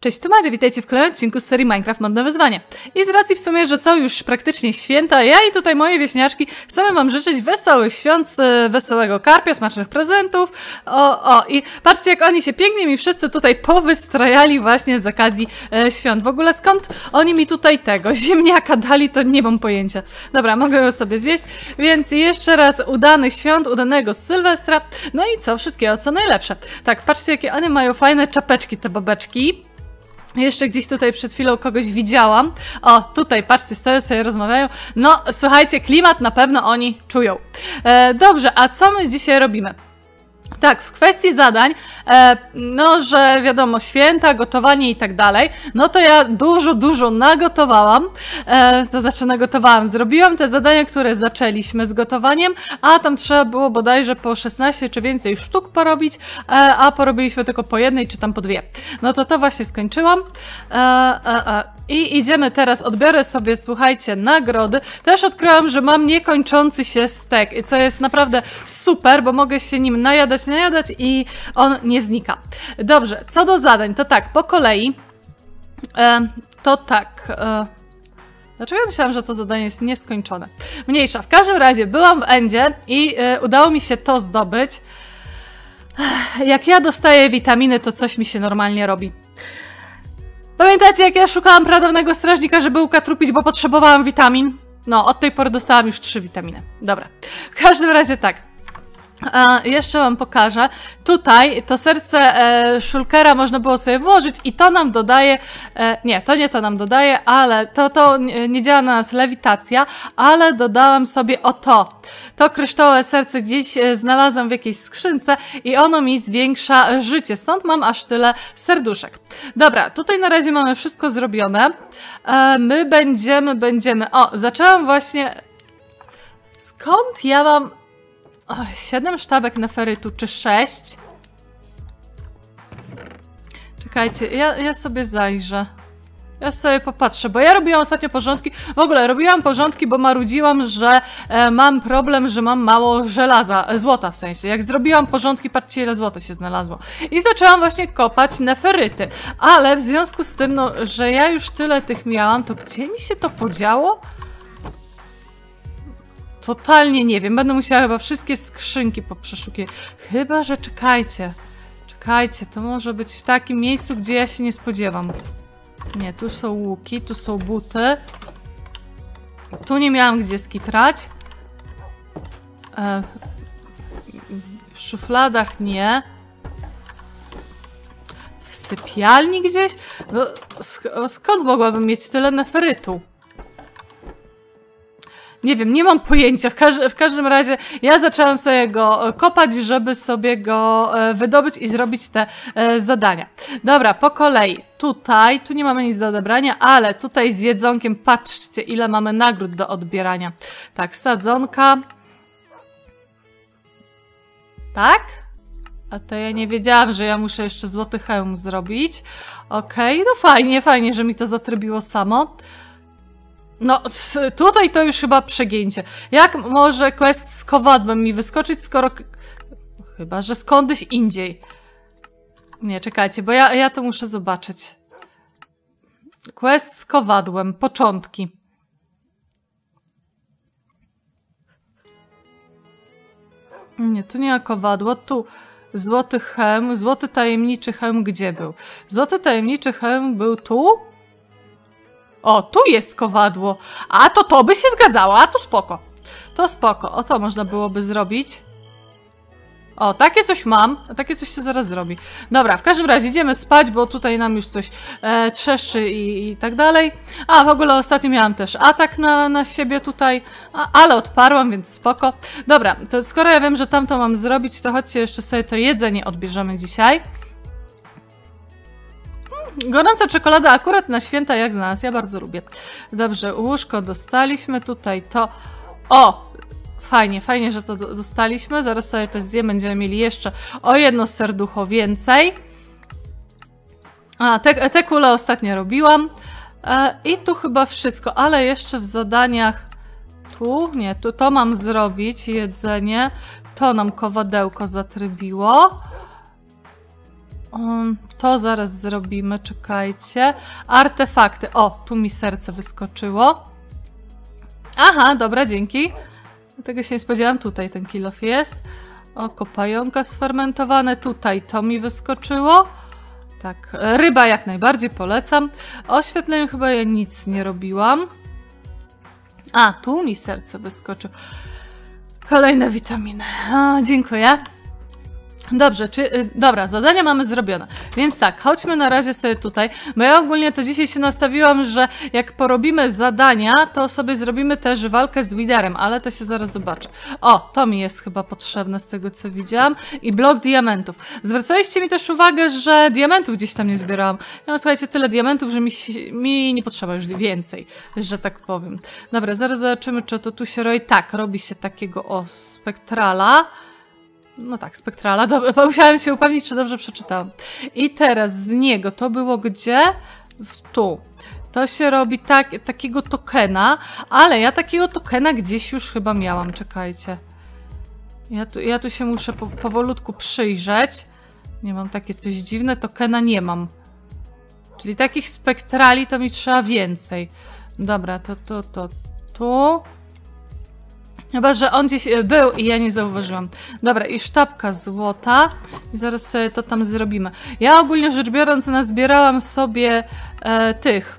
Cześć, tu Madzia, witajcie w kolejnym odcinku z serii Minecraft Modne Wyzwanie. I z racji w sumie, że są już praktycznie święta, ja i tutaj moje wieśniaczki chcemy wam życzyć wesołych świąt, wesołego karpia, smacznych prezentów. I patrzcie, jak oni się pięknie mi wszyscy tutaj powystrajali właśnie z okazji świąt. W ogóle skąd oni mi tutaj tego ziemniaka dali, to nie mam pojęcia. Dobra, mogę go sobie zjeść, więc jeszcze raz udanych świąt, udanego Sylwestra. No i co? Wszystkiego co najlepsze. Tak, patrzcie, jakie one mają fajne czapeczki, te babeczki. Jeszcze gdzieś tutaj przed chwilą kogoś widziałam. O, tutaj, patrzcie, stoją sobie, rozmawiają. No, słuchajcie, klimat na pewno oni czują. Dobrze, a co my dzisiaj robimy? Tak, w kwestii zadań, no, że wiadomo, święta, gotowanie i tak dalej, no to ja dużo nagotowałam, to znaczy nagotowałam, zrobiłam te zadania, które zaczęliśmy z gotowaniem, a tam trzeba było bodajże po 16 czy więcej sztuk porobić, a porobiliśmy tylko po jednej czy tam po dwie. No to właśnie skończyłam. I idziemy teraz, odbiorę sobie, słuchajcie, nagrody. Też odkryłam, że mam niekończący się stek, co jest naprawdę super, bo mogę się nim najadać i on nie znika. Dobrze, co do zadań, to tak, po kolei. Dlaczego ja myślałam, że to zadanie jest nieskończone? Mniejsza, w każdym razie byłam w endzie i udało mi się to zdobyć. Jak ja dostaję witaminy, to coś mi się normalnie robi. Pamiętacie, jak ja szukałam pradawnego strażnika, żeby ukatrupić, bo potrzebowałam witamin? No, od tej pory dostałam już 3 witaminy. Dobra. W każdym razie tak. Jeszcze wam pokażę. Tutaj to serce Shulkera można było sobie włożyć i to nam dodaje... nie to nam dodaje, ale to nie działa na nas lewitacja, ale dodałam sobie to kryształowe serce gdzieś znalazłam w jakiejś skrzynce i ono mi zwiększa życie. Stąd mam aż tyle serduszek. Dobra, tutaj na razie mamy wszystko zrobione. My będziemy... O, zaczęłam właśnie... Skąd ja mam... 7 sztabek neferytu, czy 6? Czekajcie, ja sobie zajrzę. Ja sobie popatrzę, bo ja robiłam ostatnio porządki. W ogóle robiłam porządki, bo marudziłam, że mam problem, że mam mało żelaza, złota w sensie. Jak zrobiłam porządki, patrzcie, ile złota się znalazło. I zaczęłam właśnie kopać neferyty. Ale w związku z tym, no, że ja już tyle tych miałam, to gdzie mi się to podziało? Totalnie nie wiem. Będę musiała chyba wszystkie skrzynki poprzeszukiwać. Chyba, że czekajcie. Czekajcie, to może być w takim miejscu, gdzie ja się nie spodziewam. Nie, tu są łuki, tu są buty. Tu nie miałam gdzie skitrać. W szufladach nie. W sypialni gdzieś? No, skąd mogłabym mieć tyle neferytu? Nie wiem, nie mam pojęcia. W każdym razie ja zaczęłam sobie go kopać, żeby sobie go wydobyć i zrobić te zadania. Dobra, po kolei. Tu nie mamy nic do odebrania, ale tutaj z jedzonkiem patrzcie, ile mamy nagród do odbierania. Tak, sadzonka. Tak? A to ja nie wiedziałam, że ja muszę jeszcze złoty hełm zrobić. Okej, no fajnie, że mi to zatrybiło samo. No, tutaj to już chyba przegięcie. Jak może quest z kowadłem mi wyskoczyć, skoro... Chyba, że skądś indziej. Nie, czekajcie, bo ja to muszę zobaczyć. Quest z kowadłem, początki. Nie, tu nie ma kowadło, tu złoty hełm, złoty tajemniczy hełm gdzie był? Złoty tajemniczy hełm był tu? O, tu jest kowadło. A to by się zgadzało, a to spoko. To spoko. O, to można byłoby zrobić. O, takie coś mam. A takie coś się zaraz zrobi. Dobra, w każdym razie idziemy spać, bo tutaj nam już coś trzeszczy i tak dalej. A, w ogóle ostatnio miałam też atak na siebie tutaj, ale odparłam, więc spoko. Dobra, to skoro ja wiem, że tamto mam zrobić, to chodźcie jeszcze sobie to jedzenie odbierzemy dzisiaj. Gorąca czekolada akurat na święta jak znalazł, ja bardzo lubię. Dobrze, łóżko dostaliśmy, tutaj to... O! Fajnie, że to dostaliśmy. Zaraz sobie coś zjemy, będziemy mieli jeszcze o 1 serducho więcej. A, te kule ostatnio robiłam. I tu chyba wszystko, ale jeszcze w zadaniach... Nie, to mam zrobić, jedzenie. To nam kowadełko zatrybiło. To zaraz zrobimy, czekajcie. Artefakty. O, tu mi serce wyskoczyło. Aha, dobra, dzięki. Tego się nie spodziewałam. Tutaj ten kill off jest. Oko pająka sfermentowane. Tutaj to mi wyskoczyło. Tak, ryba jak najbardziej polecam. Oświetleniu chyba ja nic nie robiłam. A, tu mi serce wyskoczyło. Kolejne witaminy. O, dziękuję. Dobrze, dobra, zadania mamy zrobione. Więc tak, chodźmy na razie sobie tutaj, bo ja ogólnie to dzisiaj się nastawiłam, że jak porobimy zadania, to sobie zrobimy też walkę z Witherem, ale to się zaraz zobaczy. O, to mi jest chyba potrzebne z tego, co widziałam. I blok diamentów. Zwracaliście mi też uwagę, że diamentów gdzieś tam nie zbierałam. Ja mam, słuchajcie, tyle diamentów, że mi nie potrzeba już więcej, że tak powiem. Dobra, zaraz zobaczymy, czy to tu się robi. Tak, robi się takiego, spektrala. No tak, spektrala. Dobra, musiałam się upewnić, czy dobrze przeczytałam. I teraz z niego to było gdzie? Tu. To się robi takiego tokena, ale ja takiego tokena gdzieś już chyba miałam. Czekajcie. Ja tu się muszę powolutku przyjrzeć. Nie mam takie coś dziwne. Tokena nie mam. Czyli takich spektrali to mi trzeba więcej. Dobra, to tu. Chyba, że on gdzieś był i ja nie zauważyłam. Dobra, i sztabka złota. I zaraz sobie to tam zrobimy. Ja ogólnie rzecz biorąc nazbierałam sobie tych.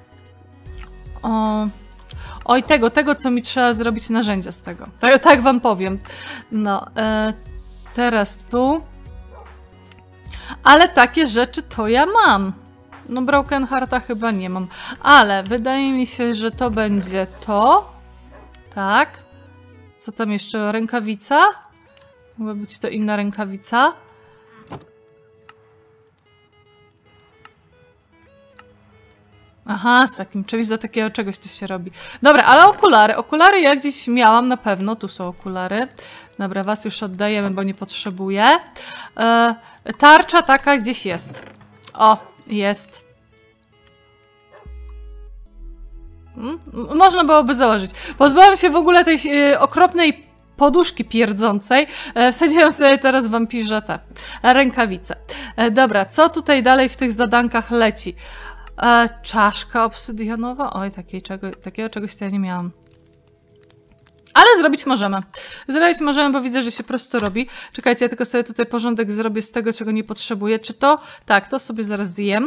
Oj, tego, co mi trzeba zrobić narzędzia z tego. Tak wam powiem. No, teraz tu. Ale takie rzeczy to ja mam. No, Broken Hearta chyba nie mam. Ale wydaje mi się, że to będzie to. Tak. Co tam jeszcze? Rękawica? Mogła być to inna rękawica. Aha, z takim czymś do takiego czegoś to się robi. Dobra, ale okulary. Okulary ja gdzieś miałam na pewno. Tu są okulary. Dobra, was już oddajemy, bo nie potrzebuję. Tarcza taka gdzieś jest. O, jest. Można byłoby założyć. Pozbyłam się w ogóle tej okropnej poduszki pierdzącej. Wsadziłam sobie teraz wampirze te rękawice. Dobra, co tutaj dalej w tych zadankach leci? Czaszka obsydianowa? Oj, takiego czegoś to ja nie miałam. Ale zrobić możemy. Zrobić możemy, bo widzę, że się prosto robi. Czekajcie, ja tylko sobie tutaj porządek zrobię z tego, czego nie potrzebuję. Czy to? Tak, to sobie zaraz zjem.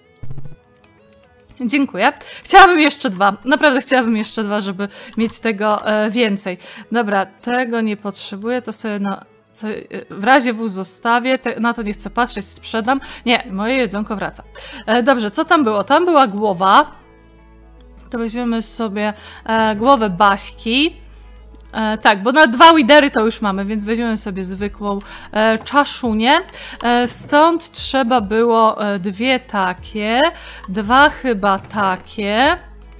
Dziękuję. Chciałabym jeszcze 2. Naprawdę chciałabym jeszcze 2, żeby mieć tego więcej. Dobra, tego nie potrzebuję, to sobie w razie W zostawię. Na to nie chcę patrzeć, sprzedam. Nie, moje jedzonko wraca. Dobrze, co tam było? Tam była głowa. To weźmiemy sobie głowę Baśki. Tak, bo na 2 widery to już mamy, więc weźmiemy sobie zwykłą czaszunię. Stąd trzeba było 2 takie, 2 chyba takie.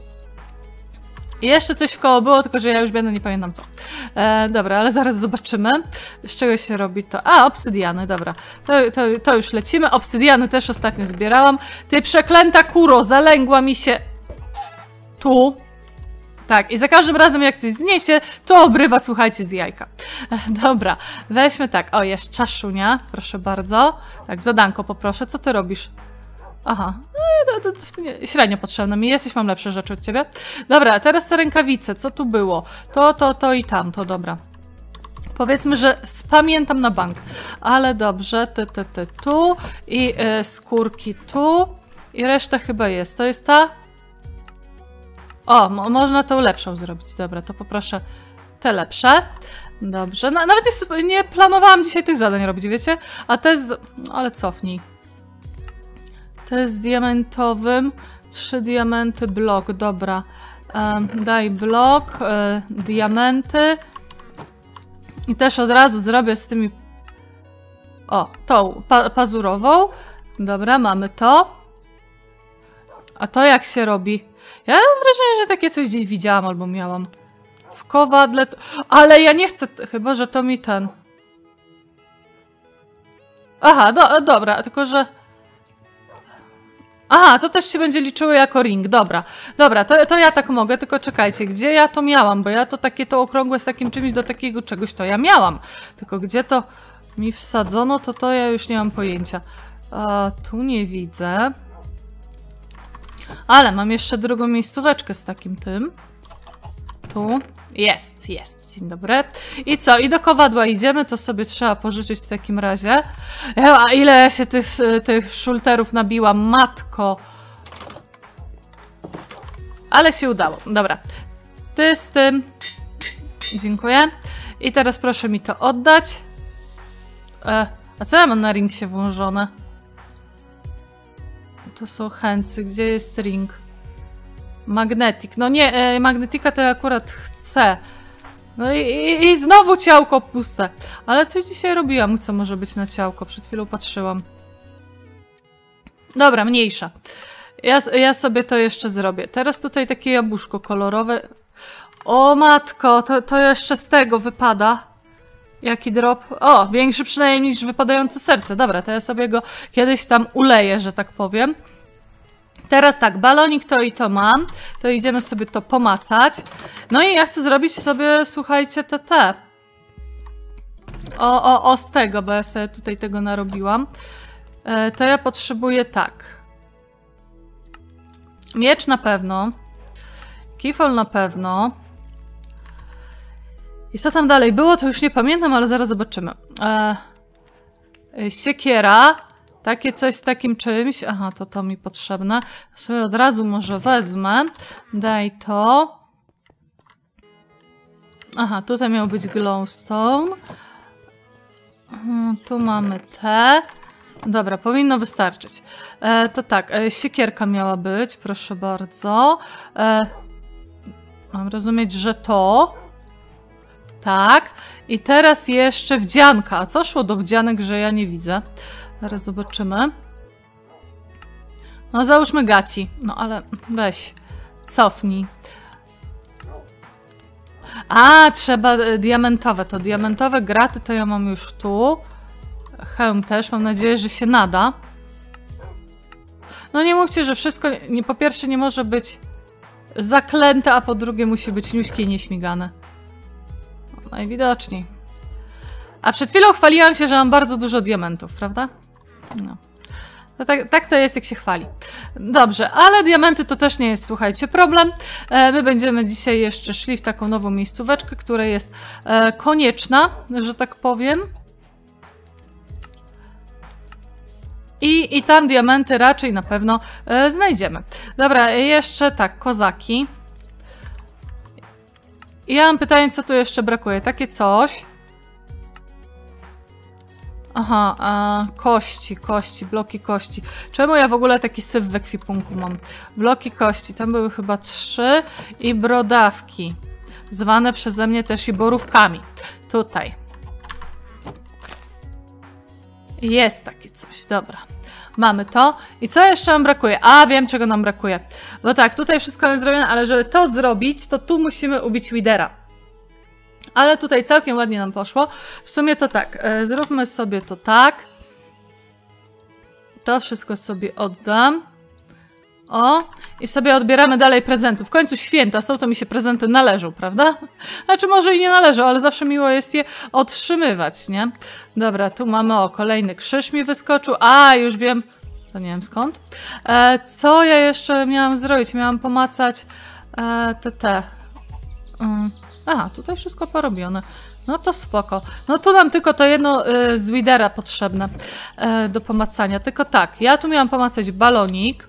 I jeszcze coś w koło było, tylko że ja już nie pamiętam co. Dobra, ale zaraz zobaczymy, z czego się robi to. A, obsydiany, dobra. To już lecimy. Obsydiany też ostatnio zbierałam. Ty przeklęta kuro, zalęgła mi się tu. Tak, i za każdym razem jak coś zniesie, to obrywa, słuchajcie, z jajka. Dobra, weźmy tak. O, jest czaszunia, proszę bardzo. Tak, zadanko poproszę. Co ty robisz? Aha, średnio potrzebne mi jesteś, mam lepsze rzeczy od ciebie. Dobra, teraz te rękawice, co tu było? To i tamto, dobra. Powiedzmy, że spamiętam na bank. Ale dobrze, tu i skórki tu i reszta chyba jest. To jest ta? O, można tą lepszą zrobić. Dobra, to poproszę te lepsze. Dobrze, nawet nie planowałam dzisiaj tych zadań robić, wiecie? A te ale cofnij. Te z diamentowym. 3 diamenty, blok, dobra. Daj blok, diamenty. I też od razu zrobię z tymi... O, tą pazurową. Dobra, mamy to. A to jak się robi? Ja mam wrażenie, że takie coś gdzieś widziałam albo miałam. W kowadle... Ale ja nie chcę... Chyba, że to mi ten... Aha, dobra, tylko że... Aha, to też się będzie liczyło jako ring, dobra. Dobra, to ja tak mogę, tylko czekajcie, gdzie ja to miałam? Bo ja to takie to okrągłe z takim czymś do takiego czegoś to ja miałam. Tylko gdzie to mi wsadzono, to ja już nie mam pojęcia. Tu nie widzę. Ale mam jeszcze drugą miejscóweczkę z takim tym. Tu. Jest. Dzień dobry. I co? I do kowadła idziemy, to sobie trzeba pożyczyć w takim razie. A ile ja się tych szulterów nabiłam, matko. Ale się udało. Dobra. Ty z tym. Dziękuję. I teraz proszę mi to oddać. A co ja mam na ring się włożone? To są handsy. Gdzie jest ring? Magnetic. No nie, magnetika to ja akurat chcę. No i znowu ciałko puste. Ale coś dzisiaj robiłam, co może być na ciałko? Przed chwilą patrzyłam. Dobra, mniejsza. Ja sobie to jeszcze zrobię. Teraz tutaj takie jabłuszko kolorowe. O matko, to jeszcze z tego wypada. Jaki drop? O, większy przynajmniej niż wypadające serce. Dobra, to ja sobie go kiedyś tam uleję, że tak powiem. Teraz tak, balonik to i to mam. To idziemy sobie to pomacać. No i ja chcę zrobić sobie, słuchajcie, te. Z tego, bo ja sobie tutaj tego narobiłam. To ja potrzebuję tak. Miecz na pewno. Kifol na pewno. I co tam dalej było, to już nie pamiętam, ale zaraz zobaczymy. Siekiera. Takie coś z takim czymś. Aha, to mi potrzebne. Sobie od razu może wezmę. Daj to. Aha, tutaj miał być glowstone. Tu mamy te. Dobra, powinno wystarczyć. To tak, siekierka miała być, proszę bardzo. Mam rozumieć, że to. Tak. I teraz jeszcze wdzianka. A co szło do wdzianek, że ja nie widzę? Zaraz zobaczymy. No załóżmy gaci. No ale weź. Cofnij. A, trzeba diamentowe. To diamentowe graty to ja mam już tu. Hełm też. Mam nadzieję, że się nada. No nie mówcie, że wszystko po pierwsze nie może być zaklęte, a po drugie musi być niuśkie i nieśmigane. No, najwidoczniej. A przed chwilą chwaliłam się, że mam bardzo dużo diamentów, prawda? No. No tak to jest, jak się chwali. Dobrze, ale diamenty to też nie jest, słuchajcie, problem. My będziemy dzisiaj jeszcze szli w taką nową miejscóweczkę, która jest konieczna, że tak powiem. I tam diamenty raczej na pewno znajdziemy. Dobra, jeszcze tak, kozaki. Ja mam pytanie, co tu jeszcze brakuje. Takie coś. Aha, kości, bloki kości. Czemu ja w ogóle taki syf w ekwipunku mam? Bloki kości, tam były chyba 3 i brodawki. Zwane przeze mnie też i borówkami. Tutaj. Jest takie coś, dobra. Mamy to. I co jeszcze nam brakuje? A, wiem, czego nam brakuje. Bo tak, tutaj wszystko jest zrobione, ale żeby to zrobić, to tu musimy ubić Widera. Ale tutaj całkiem ładnie nam poszło. W sumie to tak, zróbmy sobie to tak. To wszystko sobie oddam. O, i sobie odbieramy dalej prezentów. W końcu święta są, to mi się prezenty należą, prawda? Znaczy może i nie należą, ale zawsze miło jest je otrzymywać, nie? Dobra, tu mamy, kolejny krzyż mi wyskoczył. A, już wiem, to nie wiem skąd. Co ja jeszcze miałam zrobić? Miałam pomacać Aha, tutaj wszystko porobione. No to spoko. No tu nam tylko to jedno z Widera potrzebne do pomacania. Tylko tak, ja tu miałam pomacać balonik.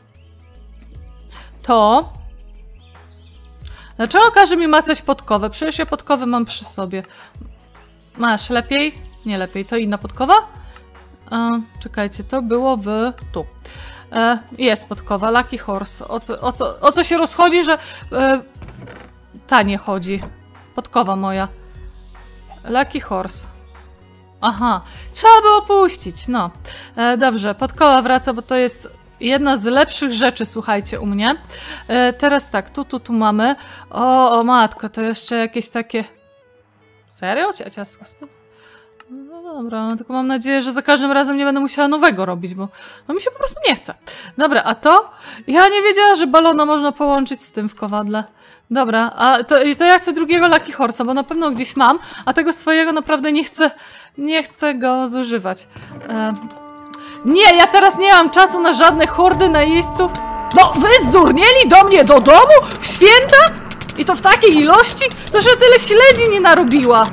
To. Dlaczego każe mi macać podkowę? Przecież ja podkowę mam przy sobie. Masz lepiej? Nie lepiej. To inna podkowa? Czekajcie, to było tu. Jest podkowa. Lucky Horse. O co się rozchodzi, że ta nie chodzi. Podkowa moja. Lucky Horse. Aha. Trzeba było puścić. No. Dobrze. Podkowa wraca, bo to jest jedna z lepszych rzeczy, słuchajcie, u mnie. Teraz tak. Tu mamy. O matko, to jeszcze jakieś takie... Serio? Ciastko z tym? No dobra, no tylko mam nadzieję, że za każdym razem nie będę musiała nowego robić, bo mi się po prostu nie chce. Dobra, a to? Ja nie wiedziała, że balona można połączyć z tym w kowadle. Dobra, a to ja chcę drugiego Lucky Horse'a, bo na pewno gdzieś mam, a tego swojego naprawdę nie chcę go zużywać. Nie, ja teraz nie mam czasu na żadne hordy najeźdźców. No, wy zdurnieli do mnie do domu? W święta? I to w takiej ilości? To, że tyle śledzi nie narobiła.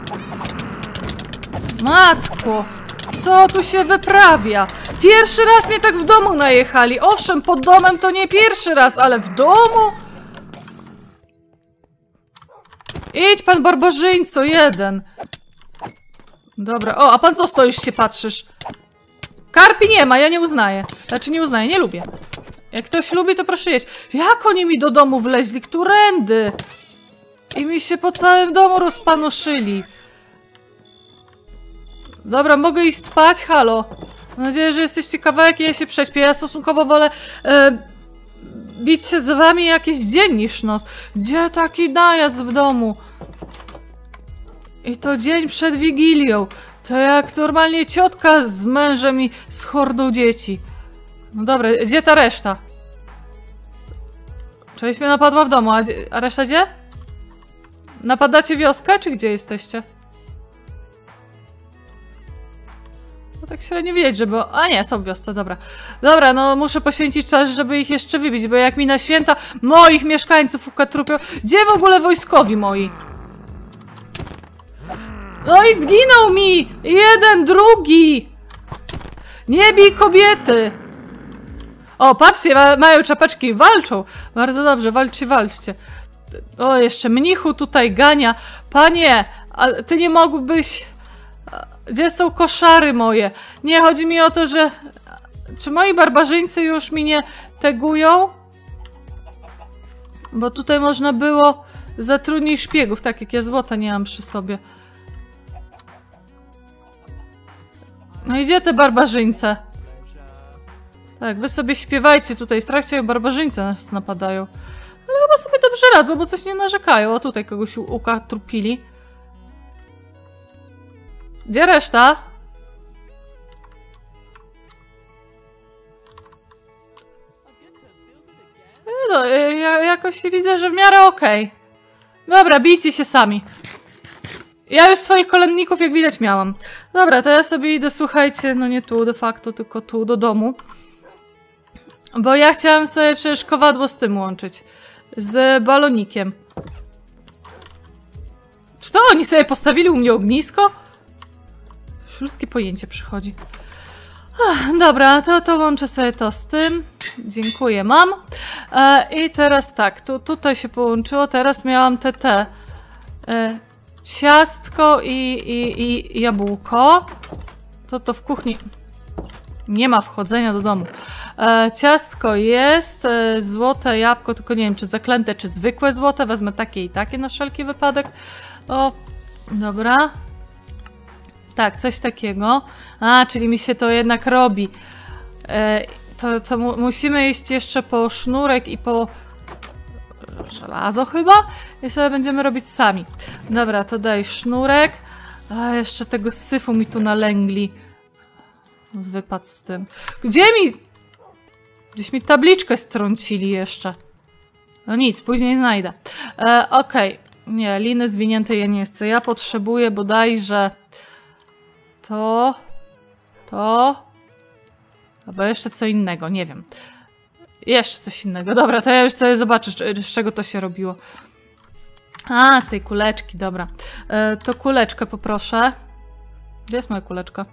Matko, co tu się wyprawia? Pierwszy raz mnie tak w domu najechali. Owszem, pod domem to nie pierwszy raz, ale w domu? Idź pan barbarzyńco, jeden. Dobra, o, a pan co stoisz się patrzysz? Karpi nie ma, ja nie uznaję. Znaczy nie uznaję, nie lubię. Jak ktoś lubi, to proszę jeść. Jak oni mi do domu wleźli? Którędy? I mi się po całym domu rozpanoszyli. Dobra, mogę iść spać? Halo. Mam nadzieję, że jesteście kawałek i ja się prześpię. Ja stosunkowo wolę bić się z wami jakiś dzień niż noc. Gdzie taki najazd w domu? I to dzień przed Wigilią. To jak normalnie ciotka z mężem i z hordą dzieci. No dobra, gdzie ta reszta? Część mnie napadła w domu, a reszta gdzie? Napadacie wioskę, czy gdzie jesteście? No tak średnio wiedzieć, żeby... A nie, są w wiosce, dobra. Dobra, no muszę poświęcić czas, żeby ich jeszcze wybić, bo jak mi na święta moich mieszkańców ukatrupią... Gdzie w ogóle wojskowi moi? No i zginął mi! Jeden, drugi! Nie bij kobiety! O, patrzcie, mają czapeczki i walczą. Bardzo dobrze, walczcie, walczcie. O, jeszcze mnichu tutaj gania. Panie, ale ty nie mógłbyś... Gdzie są koszary moje? Nie, chodzi mi o to, że... Czy moi barbarzyńcy już mi nie tegują? Bo tutaj można było zatrudnić szpiegów, tak jak ja złota nie mam przy sobie. No i gdzie te barbarzyńce? Tak, wy sobie śpiewajcie tutaj w trakcie, barbarzyńce nas napadają. Ale chyba sobie dobrze radzą, bo coś nie narzekają. O, tutaj kogoś ukatrupili. Gdzie reszta? No, ja jakoś widzę, że w miarę okej. Dobra, bijcie się sami. Ja już swoich kolędników, jak widać, miałam. Dobra, to ja sobie idę, słuchajcie, no nie tu de facto, tylko tu, do domu. Bo ja chciałam sobie przecież kowadło z tym łączyć. Z balonikiem. Czy to oni sobie postawili u mnie ognisko? Już ludzkie pojęcie przychodzi. Dobra, to łączę sobie to z tym. Dziękuję, mam. I teraz tak, tutaj się połączyło. Teraz miałam te. Ciastko i jabłko. To w kuchni nie ma wchodzenia do domu. Ciastko jest, złote jabłko, tylko nie wiem, czy zaklęte, czy zwykłe złote. Wezmę takie i takie na wszelki wypadek. O, dobra. Tak, coś takiego. A, czyli mi się to jednak robi. To musimy iść jeszcze po sznurek i po żelazo chyba? I sobie będziemy robić sami. Dobra, to daj sznurek. A, jeszcze tego syfu mi tu nalęgli. Wypadł z tym. Gdzieś mi tabliczkę strącili jeszcze. No nic, później znajdę. Okej. Nie, liny zwinięte ja nie chcę. Ja potrzebuję bodajże to. Albo jeszcze co innego, nie wiem. Jeszcze coś innego. Dobra, to ja już sobie zobaczę, z czego to się robiło. A, z tej kuleczki, dobra. To kuleczkę poproszę. Gdzie jest moja kuleczka?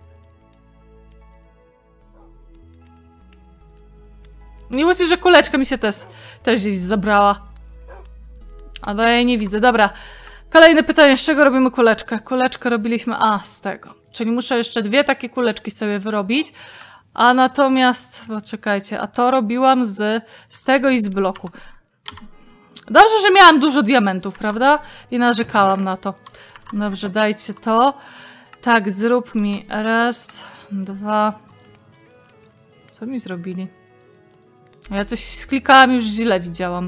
Miło ci, że kuleczka mi się też gdzieś zabrała. Albo ja jej nie widzę. Dobra. Kolejne pytanie, z czego robimy kuleczkę? Kuleczkę robiliśmy... A, z tego. Czyli muszę jeszcze dwie takie kuleczki sobie wyrobić. A natomiast... Poczekajcie, a to robiłam z tego i z bloku. Dobrze, że miałam dużo diamentów, prawda? I narzekałam na to. Dobrze, dajcie to. Tak, zrób mi raz, dwa... Co mi zrobili? Ja coś sklikałam, już źle widziałam.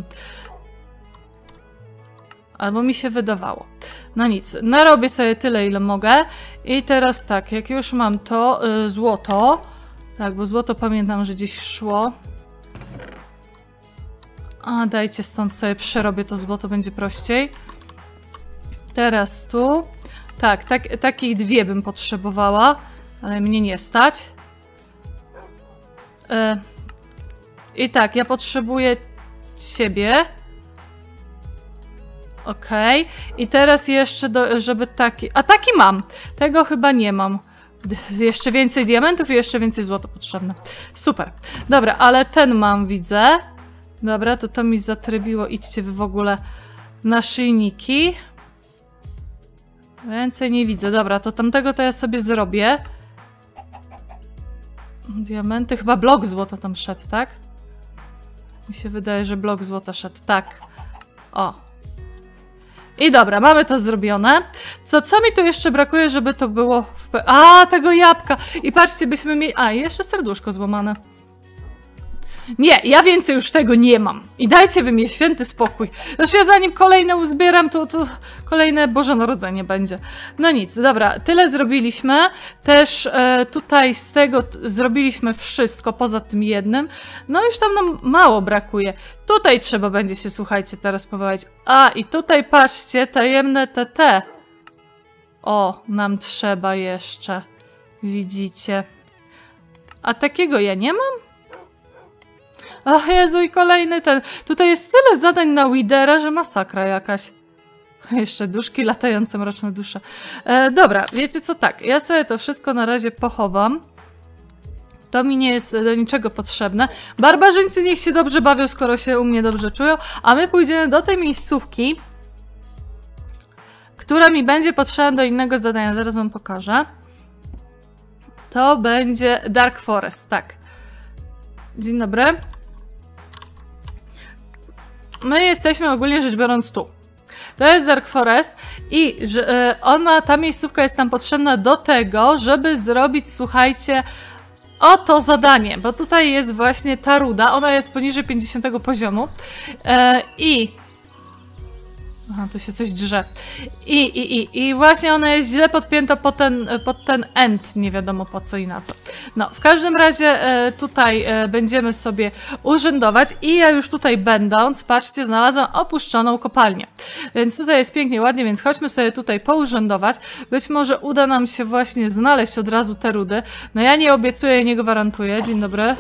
Albo mi się wydawało. No nic, narobię sobie tyle, ile mogę. I teraz tak, jak już mam to złoto. Tak, bo złoto pamiętam, że gdzieś szło. A, dajcie stąd sobie przerobię to złoto, będzie prościej. Teraz tu. Tak, takich dwie bym potrzebowała. Ale mnie nie stać. I tak, ja potrzebuję ciebie. Okej. I teraz jeszcze, żeby taki... A taki mam. Tego chyba nie mam. Jeszcze więcej diamentów i jeszcze więcej złota potrzebne. Super. Dobra, ale ten mam, widzę. Dobra, to mi zatrybiło. Idźcie wy w ogóle na naszyjniki. Więcej nie widzę. Dobra, to tamtego to ja sobie zrobię. Diamenty. Chyba blok złota tam szedł, tak? Mi się wydaje, że blok złota szedł. Tak. O. I dobra, mamy to zrobione. Co mi tu jeszcze brakuje, żeby to było tego jabłka! I patrzcie, byśmy mieli... A, jeszcze serduszko złamane. Nie, ja więcej już tego nie mam. I dajcie wy mi święty spokój. Zresztą ja zanim kolejne uzbieram, to kolejne Boże Narodzenie będzie. No nic, dobra, tyle zrobiliśmy. Też tutaj z tego zrobiliśmy wszystko, poza tym jednym. No już tam nam mało brakuje. Tutaj trzeba będzie się, słuchajcie, teraz pobawić. A, i tutaj patrzcie, tajemne TT. O, nam trzeba jeszcze. Widzicie. A takiego ja nie mam? Ach Jezu, i kolejny ten. Tutaj jest tyle zadań na Widera, że masakra jakaś. Jeszcze duszki, latające mroczne dusze. Dobra, wiecie co, tak. Ja sobie to wszystko na razie pochowam. To mi nie jest do niczego potrzebne. Barbarzyńcy niech się dobrze bawią, skoro się u mnie dobrze czują. A my pójdziemy do tej miejscówki, która mi będzie potrzebna do innego zadania. Zaraz wam pokażę. To będzie Dark Forest, tak. Dzień dobry. My jesteśmy ogólnie rzecz biorąc tu. To jest Dark Forest i ta miejscówka jest nam potrzebna do tego, żeby zrobić, słuchajcie, to zadanie, bo tutaj jest właśnie ta ruda, ona jest poniżej 50 poziomu Aha, tu się coś drze. I właśnie ona jest źle podpięta pod ten end, nie wiadomo po co i na co. No, w każdym razie tutaj będziemy sobie urzędować i ja już tutaj będąc, patrzcie, znalazłam opuszczoną kopalnię. Więc tutaj jest pięknie, ładnie, więc chodźmy sobie tutaj pourzędować. Być może uda nam się właśnie znaleźć od razu te rudy. No ja nie obiecuję, nie gwarantuję. Dzień dobry.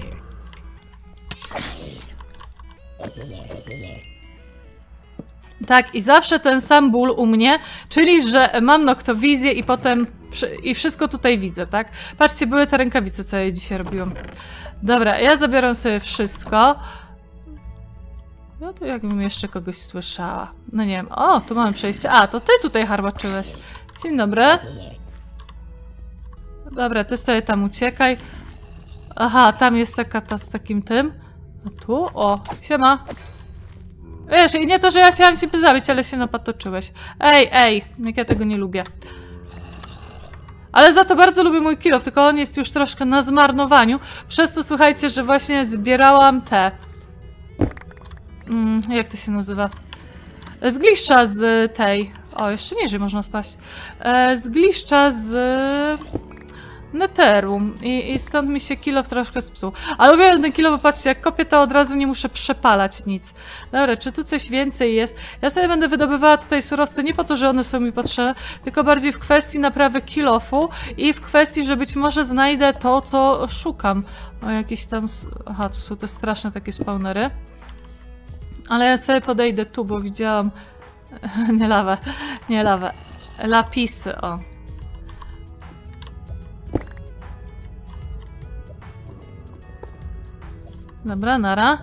Tak, i zawsze ten sam ból u mnie, czyli że mam noktowizję i potem wszystko tutaj widzę, tak? Patrzcie, były te rękawice, co ja dzisiaj robiłam. Dobra, ja zabieram sobie wszystko. No to jakbym jeszcze kogoś słyszała. No nie wiem, o, tu mamy przejście. A, to ty tutaj harbaczyłeś. Dzień dobry. Dobra, ty sobie tam uciekaj. Aha, tam jest taka z takim tym. A tu? O, siema. Wiesz, i nie to, że ja chciałam cię zabić, ale się napatoczyłeś. Ej, jak ja tego nie lubię. Ale za to bardzo lubię mój kill off, tylko on jest już troszkę na zmarnowaniu. Przez to słuchajcie, że właśnie zbierałam te... jak to się nazywa? Zgliszcza z tej... O, jeszcze niżej można spaść. Zgliszcza z... Netheru. I stąd mi się kill off troszkę spsuł. Ale uwielbiam ten kill off, bo patrzcie, jak kopię, to od razu nie muszę przepalać nic. Dobra, czy tu coś więcej jest? Ja sobie będę wydobywała tutaj surowce nie po to, że one są mi potrzebne, tylko bardziej w kwestii naprawy kill offu i w kwestii, że być może znajdę to, co szukam. O, jakieś tam... Aha, tu są te straszne takie spawnery. Ale ja sobie podejdę tu, bo widziałam... nie lawę. Lapisy, o. Dobra, nara.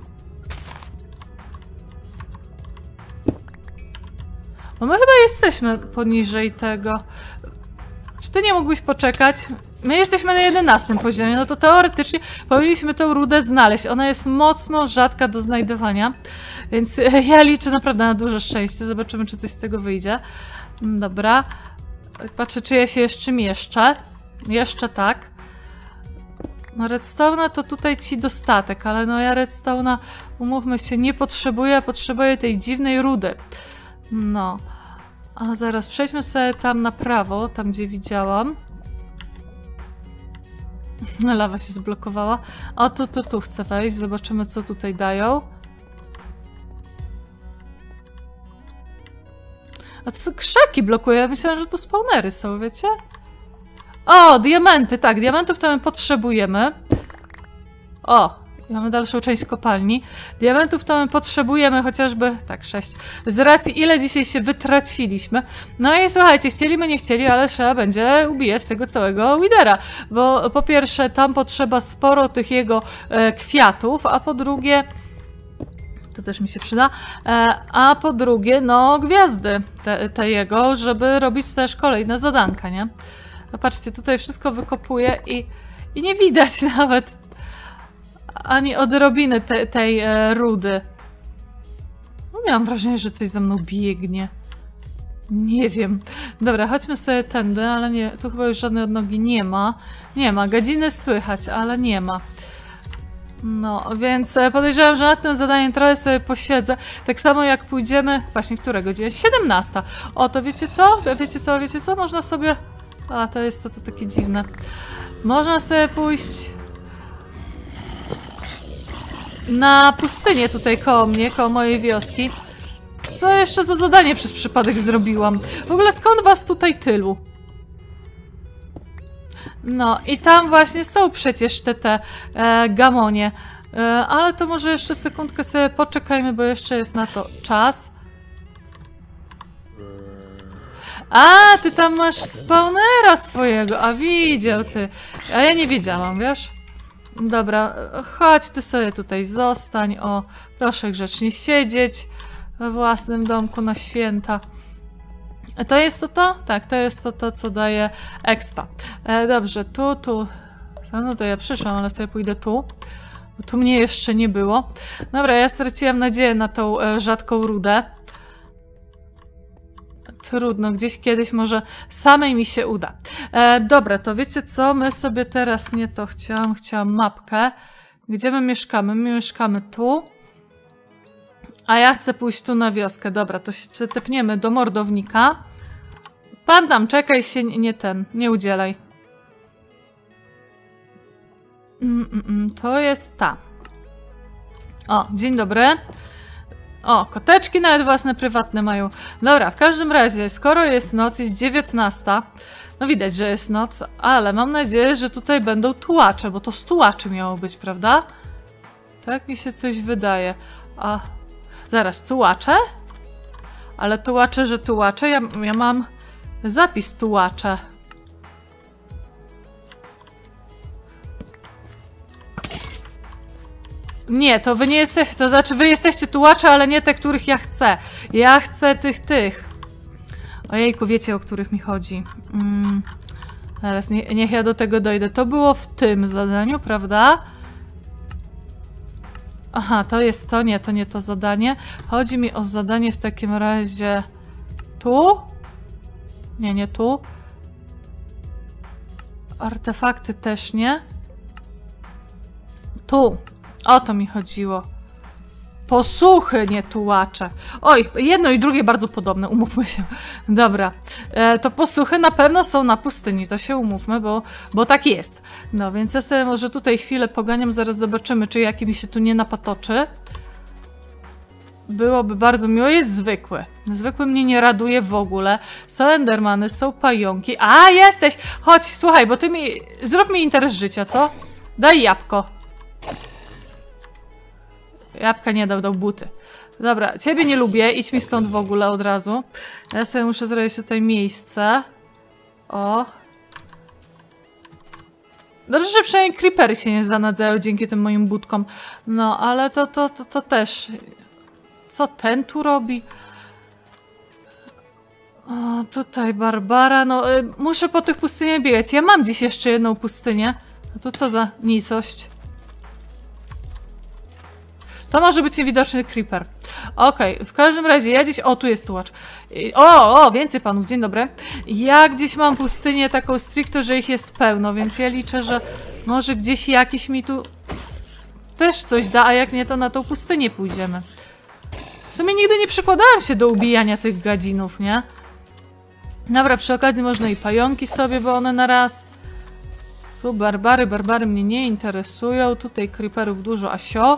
Bo my chyba jesteśmy poniżej tego. Czy ty nie mógłbyś poczekać? My jesteśmy na 11 poziomie, no to teoretycznie powinniśmy tę rudę znaleźć. Ona jest mocno rzadka do znajdowania, więc ja liczę naprawdę na duże szczęście. Zobaczymy, czy coś z tego wyjdzie. Dobra. Patrzę, czy ja się jeszcze mieszczę. Jeszcze tak. No redstone'a to tutaj ci dostatek, ale no ja redstone'a, umówmy się, nie potrzebuję, potrzebuję tej dziwnej rudy. No. A zaraz przejdźmy sobie tam na prawo, tam gdzie widziałam. Lawa się zblokowała. O, tu chcę wejść, zobaczymy co tutaj dają. A to są krzaki blokuje, ja myślałam, że to spawnery są, wiecie? O, diamenty, tak, diamentów to my potrzebujemy. O! Mamy dalszą część kopalni. Diamentów to my potrzebujemy chociażby... Tak, 6. Z racji ile dzisiaj się wytraciliśmy. No i słuchajcie, chcieliby nie chcieli, ale trzeba będzie ubijać tego całego Withera. Bo po pierwsze tam potrzeba sporo tych jego kwiatów, a po drugie... To też mi się przyda. A po drugie, no gwiazdy te jego, żeby robić też kolejne zadanka, nie? No patrzcie, tutaj wszystko wykopuję i nie widać nawet ani odrobiny tej rudy. No miałam wrażenie, że coś za mną biegnie. Nie wiem. Dobra, chodźmy sobie tędy, ale nie, tu chyba już żadnej odnogi nie ma. Nie ma, gadziny słychać, ale nie ma. No, więc podejrzewam, że nad tym zadaniem trochę sobie posiedzę. Tak samo jak pójdziemy... Właśnie, która godzina? 17. O, to wiecie co? Wiecie co? Można sobie... A, to jest to takie dziwne. Można sobie pójść... na pustynię tutaj koło mnie, koło mojej wioski. Co jeszcze za zadanie przez przypadek zrobiłam? W ogóle skąd was tutaj tylu? No i tam właśnie są przecież te gamonie. Ale to może jeszcze sekundkę sobie poczekajmy, bo jeszcze jest na to czas. A, ty tam masz spawnera swojego, a widział ty. A ja nie wiedziałam, wiesz? Dobra, chodź ty sobie tutaj zostań, o, proszę grzecznie siedzieć we własnym domku na święta. To jest to? Tak, to jest to, co daje expa. Dobrze, tu. No to ja przyszłam, ale sobie pójdę tu. Bo tu mnie jeszcze nie było. Dobra, ja straciłam nadzieję na tą rzadką rudę. Trudno, gdzieś kiedyś może samej mi się uda. Dobra, to wiecie co? My sobie teraz nie to chciałam mapkę. Gdzie my mieszkamy? My mieszkamy tu. A ja chcę pójść tu na wioskę. Dobra, to się tepniemy do mordownika. Pan tam, czekaj się, nie udzielaj. To jest ta. O, dzień dobry. O, koteczki nawet własne, prywatne mają. Dobra, w każdym razie, skoro jest noc, jest 19. No widać, że jest noc, ale mam nadzieję, że tutaj będą tułacze, bo to z tułaczy miało być, prawda? Tak mi się coś wydaje. A, zaraz, tułacze? Ale tułacze, że tułacze? Ja mam zapis tułacze. Nie, to wy nie jesteście, to znaczy wy jesteście tułacze, ale nie te, których ja chcę. Ja chcę tych. Ojejku, wiecie, o których mi chodzi. Teraz niech ja do tego dojdę. To było w tym zadaniu, prawda? Aha, to jest to, nie, to nie to zadanie. Chodzi mi o zadanie w takim razie... Tu? Nie tu. Artefakty też nie. Tu. O to mi chodziło. Posłuchy, nie tułacze. Oj, jedno i drugie bardzo podobne, umówmy się. Dobra, to posłuchy na pewno są na pustyni, to się umówmy, bo tak jest. No, więc ja sobie może tutaj chwilę poganiam, zaraz zobaczymy, czy jaki mi się tu nie napatoczy. Byłoby bardzo miło, jest zwykły. Zwykły mnie nie raduje w ogóle. Są endermany, są pająki. A, jesteś! Chodź, słuchaj, bo zrób mi interes życia, co? Daj jabłko. Jabłka nie dał buty. Dobra, ciebie nie lubię, idź mi stąd w ogóle od razu. Ja sobie muszę zrobić tutaj miejsce. O. Dobrze, że przynajmniej creepery się nie zanadzają dzięki tym moim budkom. No, ale to też... Co ten tu robi? O, tutaj Barbara, no muszę po tych pustyniach biegać. Ja mam dziś jeszcze jedną pustynię. A to co za nicość? To może być niewidoczny creeper. Okej, w każdym razie ja gdzieś... O, tu jest tułacz. O, więcej panów, dzień dobry. Ja gdzieś mam pustynię taką stricte, że ich jest pełno, więc ja liczę, że może gdzieś jakiś mi tu też coś da, a jak nie, to na tą pustynię pójdziemy. W sumie nigdy nie przykładałam się do ubijania tych gadzinów, nie? Dobra, przy okazji można i pająki sobie, bo one na raz. Tu barbary mnie nie interesują. Tutaj creeperów dużo, a sio.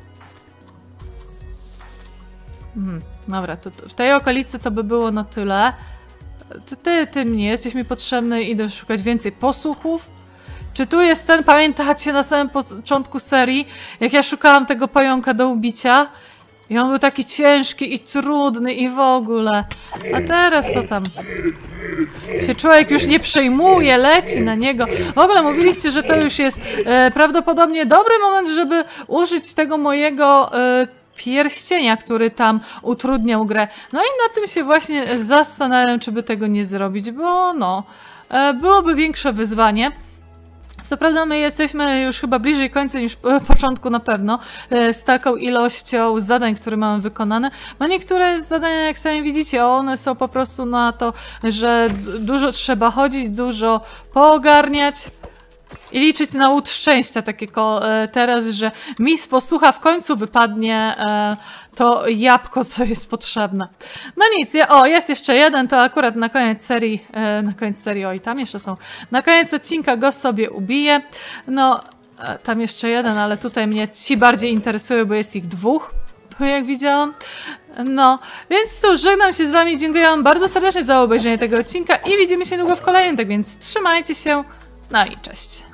Dobra, to w tej okolicy to by było na tyle. Ty mnie jesteś mi potrzebny, idę szukać więcej posłuchów. Czy tu jest ten, pamiętacie na samym początku serii, jak ja szukałam tego pająka do ubicia? I on był taki ciężki i trudny i w ogóle. A teraz to tam się człowiek już nie przejmuje, leci na niego. W ogóle mówiliście, że to już jest prawdopodobnie dobry moment, żeby użyć tego mojego pierścienia, który tam utrudniał grę. No i na tym się właśnie zastanawiam, czy by tego nie zrobić, bo no, byłoby większe wyzwanie. Co prawda my jesteśmy już chyba bliżej końca niż początku na pewno, z taką ilością zadań, które mamy wykonane. No niektóre zadania, jak sami widzicie, one są po prostu na to, że dużo trzeba chodzić, dużo poogarniać i liczyć na łód szczęścia takiego teraz, że mi z posłucha w końcu wypadnie to jabłko, co jest potrzebne. No nic, jest jeszcze jeden, to akurat na koniec serii, oj, tam jeszcze są, na koniec odcinka go sobie ubiję. No, tam jeszcze jeden, ale tutaj mnie ci bardziej interesują, bo jest ich 2, tu jak widziałam. No, więc cóż, żegnam się z wami, dziękuję wam bardzo serdecznie za obejrzenie tego odcinka i widzimy się niedługo w kolejnym, tak więc trzymajcie się, no i cześć.